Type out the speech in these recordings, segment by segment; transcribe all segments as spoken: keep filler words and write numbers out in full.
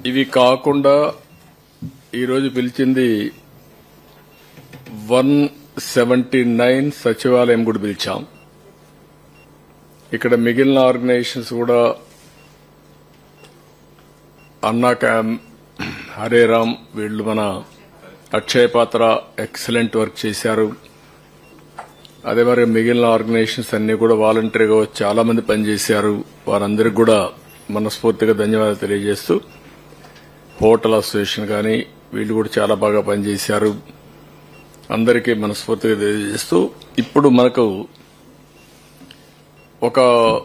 ఇవి కాకుండా ఈరోజు పిలిచింది వన్ సెవెంటీ నైన్ సచివాలయం కూడా పిలిచాం. ఇక్కడ మిగిలిన ఆర్గనైజేషన్స్ కూడా అన్నా క్యామ్, హరేరామ్ వీళ్లు మన అక్షయ పాత్ర ఎక్సలెంట్ వర్క్ చేశారు. అదే మరి మిగిలిన ఆర్గనైజేషన్స్ అన్ని కూడా వాలంటరీగా చాలా మంది పనిచేశారు. వారందరికీ కూడా మనస్ఫూర్తిగా ధన్యవాదాలు తెలియజేస్తూ, హోటల్ అసోసియేషన్ కానీ వీళ్ళు కూడా చాలా బాగా పనిచేశారు. అందరికీ మనస్ఫూర్తిగా తెలియజేస్తూ, ఇప్పుడు మనకు ఒక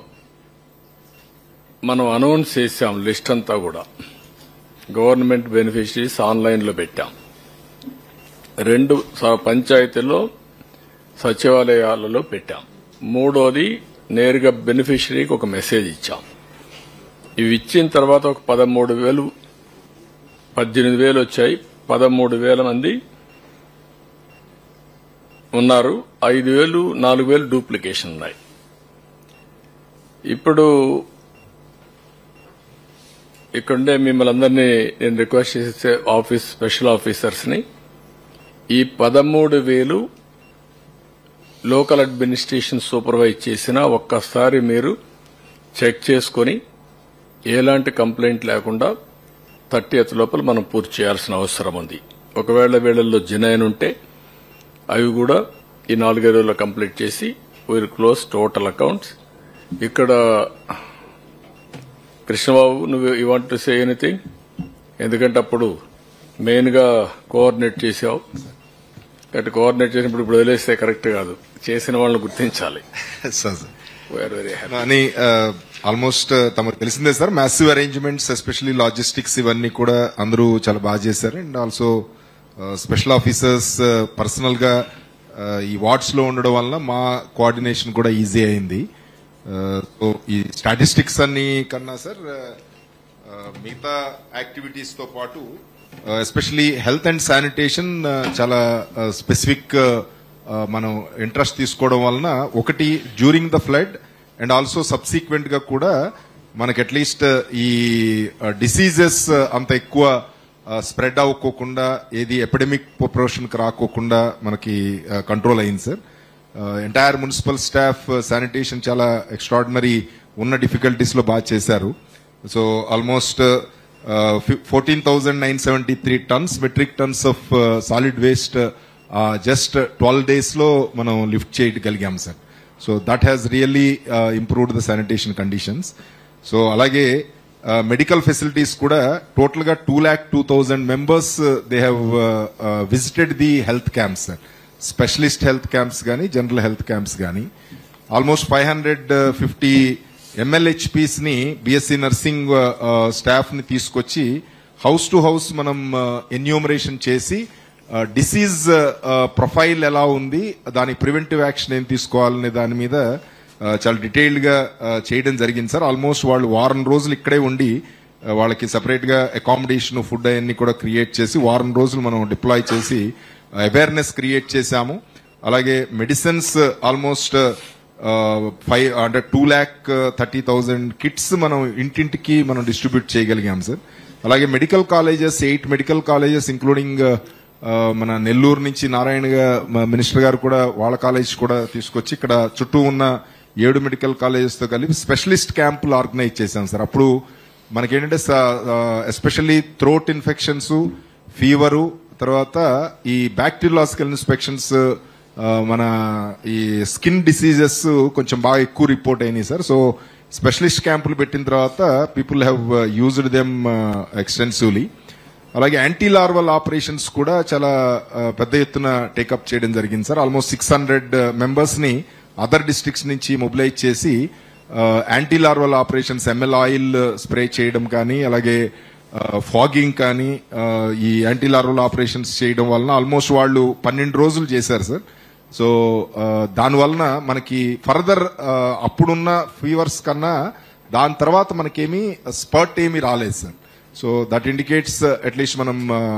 మనం అనౌన్స్ చేశాం లిస్ట్ అంతా కూడా. గవర్నమెంట్ బెనిఫిషరీస్ ఆన్లైన్ లో పెట్టాం. రెండు పంచాయతీల్లో సచివాలయాలలో పెట్టాం. మూడోది నేరుగా బెనిఫిషరీకి ఒక మెసేజ్ ఇచ్చాం. ఇవి ఇచ్చిన తర్వాత ఒక పదమూడు వేలు పద్దెనిమిది వేలు వచ్చాయి. పదమూడు వేల మంది ఉన్నారు. ఐదు వేలు నాలుగు వేలు డూప్లికేషన్ ఉన్నాయి. ఇప్పుడు ఇక్కడుండే మిమ్మల్ని అందరినీ నేను రిక్వెస్ట్ చేసే ఆఫీస్ స్పెషల్ ఆఫీసర్స్ ని ఈ పదమూడు వేలు లోకల్ అడ్మినిస్ట్రేషన్ సూపర్వైజ్ చేసినా ఒక్కసారి మీరు చెక్ చేసుకుని ఎలాంటి కంప్లైంట్ లేకుండా థర్టీయత్ లోపల మనం పూర్తి చేయాల్సిన అవసరం ఉంది. ఒకవేళ వీళ్లలో జినైన్ ఉంటే అవి కూడా ఈ నాలుగైదు రోజుల్లో కంప్లీట్ చేసి విల్ క్లోజ్ టోటల్ అకౌంట్స్. ఇక్కడ కృష్ణబాబు, నువ్వు you want to say anything? ఎందుకంటే అప్పుడు మెయిన్ గా కోఆర్డినేట్ చేసావు. కాబట్టి కోఆర్డినేట్ చేసినప్పుడు ఇప్పుడు వదిలేస్తే కరెక్ట్ కాదు. చేసిన వాళ్ళని గుర్తించాలి. అని ఆల్మోస్ట్ తమకు తెలిసిందే sir, massive arrangements especially logistics ఇవన్నీ కూడా అందరూ చాలా బాగా చేశారు. And also special officers personal గా ఈ వార్డ్స్ లో ఉండడం వల్ల మా కోఆర్డినేషన్ కూడా ఈజీ అయింది. సో ఈ స్టాటిస్టిక్స్ అన్ని కన్నా సార్ మిగతా యాక్టివిటీస్ తో పాటు ఎస్పెషల్లీ హెల్త్ అండ్ శానిటేషన్ చాలా స్పెసిఫిక్ మనం ఇంట్రెస్ట్ తీసుకోవడం వలన ఒకటి during the flood and also subsequent గా కూడా మనకి అట్లీస్ట్ ఈ డిసీజెస్ అంత ఎక్కువ స్ప్రెడ్ అవ్వకోకుండా, ఏది ఎపిడమిక్ ప్రొపోర్షన్ కి రాకోకుండా మనకి కంట్రోల్ అయింది sir. Entire municipal staff sanitation చాలా ఎక్స్ట్రాడినరీ ఉన్న డిఫికల్టీస్ లో బాగా చేశారు. So almost fourteen thousand nine seventy three tons metric tons of solid waste just twelve days లో మనం లిఫ్ట్ చేయగలిగాం sir. So that has really improved the sanitation conditions. So అలాగే medical facilities కూడా total గా two lakh two thousand members they have visited the health camps sir. Specialist health camps గానీ general health camps గానీ almost five hundred fifty MLHPs ని BSc nursing staff ని తీసుకొచ్చి house to house మనం enumeration చేసి disease profile ఎలా ఉంది, దాని ప్రివెంటివ్ యాక్షన్ ఏం తీసుకోవాలనే దాని మీద చాలా డీటెయిల్డ్ గా చేయడం జరిగింది సార్. ఆల్మోస్ట్ వాళ్ళు వారం రోజులు ఇక్కడే ఉండి వాళ్ళకి సెపరేట్ గా అకామిడేషన్, ఫుడ్ అవన్నీ కూడా క్రియేట్ చేసి వారం రోజులు మనం డిప్లాయ్ చేసి అవేర్నెస్ క్రియేట్ చేశాము. అలాగే మెడిసిన్స్ ఆల్మోస్ట్ ఫైవ్ అంటే two lakh thirty thousand kits మనం ఇంటింటికి మనం డిస్ట్రిబ్యూట్ చేయగలిగాం సార్. అలాగే medical colleges, eight medical colleges including మన నెల్లూరు నుంచి నారాయణ మినిస్టర్ గారు కూడా వాళ్ళ కాలేజ్ కూడా తీసుకొచ్చి ఇక్కడ చుట్టూ ఉన్న ఏడు మెడికల్ కాలేజెస్ తో కలిపి స్పెషలిస్ట్ క్యాంపులు ఆర్గనైజ్ చేశాం సార్. అప్పుడు మనకేంటంటే ఎస్పెషల్లీ థ్రోట్ ఇన్ఫెక్షన్స్, ఫీవరు, తర్వాత ఈ బ్యాక్టీరియాలజికల్ ఇన్స్పెక్షన్స్, మన ఈ స్కిన్ డిసీజెస్ కొంచెం బాగా ఎక్కువ రిపోర్ట్ అయినాయి సార్. సో స్పెషలిస్ట్ క్యాంపులు పెట్టిన తర్వాత people have used them extensively. అలాగే యాంటీ లార్వల్ ఆపరేషన్స్ కూడా చాలా పెద్ద ఎత్తున టేకప్ చేయడం జరిగింది sir. Almost six hundred members ని అదర్ డిస్ట్రిక్ట్స్ నుంచి మొబిలైజ్ చేసి anti larval operations, ML oil spray చేయడం కానీ, అలాగే ఫాగింగ్ కానీ, ఈ యాంటీ లార్వల్ ఆపరేషన్స్ చేయడం వలన ఆల్మోస్ట్ వాళ్ళు పన్నెండు రోజులు చేశారు సార్. సో దానివలన మనకి ఫర్దర్ అప్పుడున్న ఫీవర్స్ కన్నా దాని తర్వాత మనకేమీ స్పర్ట్ ఏమీ రాలేదు sir. So that indicates at least మనం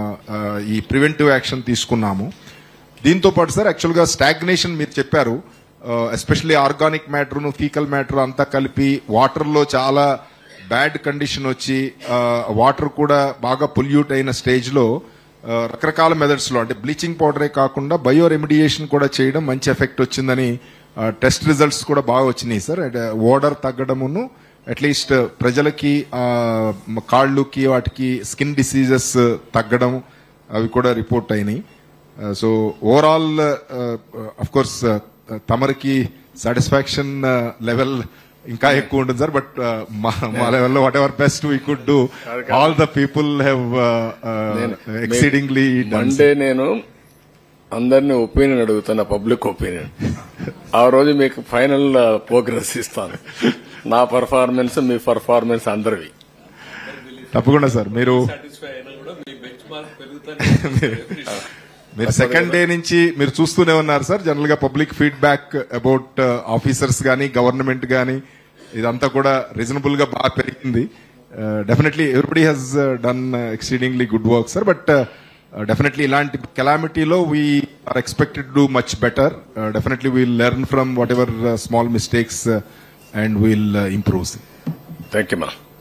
ఈ ప్రివెంటివ్ యాక్షన్ తీసుకున్నాము. దీంతో పాటు సార్ యాక్చువల్ గా స్టాగ్నేషన్ మీరు చెప్పారు, especially organic matter, faecal matter అంతా కలిపి వాటర్ లో చాలా బ్యాడ్ కండిషన్ వచ్చి వాటర్ కూడా బాగా పొల్యూట్ అయిన స్టేజ్ లో రకరకాల మెథడ్స్ లో అంటే బ్లీచింగ్ పౌడరే కాకుండా బయో రెమిడియేషన్ కూడా చేయడం మంచి ఎఫెక్ట్ వచ్చిందని టెస్ట్ రిజల్ట్స్ కూడా బాగా వచ్చినాయి సార్. ఓడర్ తగ్గడమును అట్లీస్ట్ ప్రజలకి కాళ్ళుకి వాటికి స్కిన్ డిసీజెస్ తగ్గడం అవి కూడా రిపోర్ట్ అయినాయి. సో ఓవరాల్ అఫ్ కోర్స్ తమరికి సాటిస్ఫాక్షన్ లెవెల్ ఇంకా ఎక్కువ ఉంటుంది సార్. బట్ మా లెవెల్లో whatever best we could do, all the people have exceedingly అంటే నేను అందరినీ ఒపీనియన్ అడుగుతున్నా, పబ్లిక్ ఒపీనియన్. ఆ రోజు మీకు ఫైనల్ ప్రోగ్రెస్ ఇస్తాను. నా పర్ఫార్మెన్స్ మీ పర్ఫార్మెన్స్ అందరివి. తప్పకుండా సార్. మీరు మీరు సెకండ్ డే నుంచి మీరు చూస్తూనే ఉన్నారు సార్. జనరల్ గా పబ్లిక్ ఫీడ్బ్యాక్ అబౌట్ ఆఫీసర్స్ గానీ గవర్నమెంట్ గానీ ఇదంతా కూడా రీజనబుల్ గా బాగా పెరిగింది. Definitely everybody has done exceedingly good work sir. But definitely ఇలాంటి కెలామిటీలో we are expected to do much better. Definitely we'll learn from whatever small mistakes and we'll improve. Thank you మా.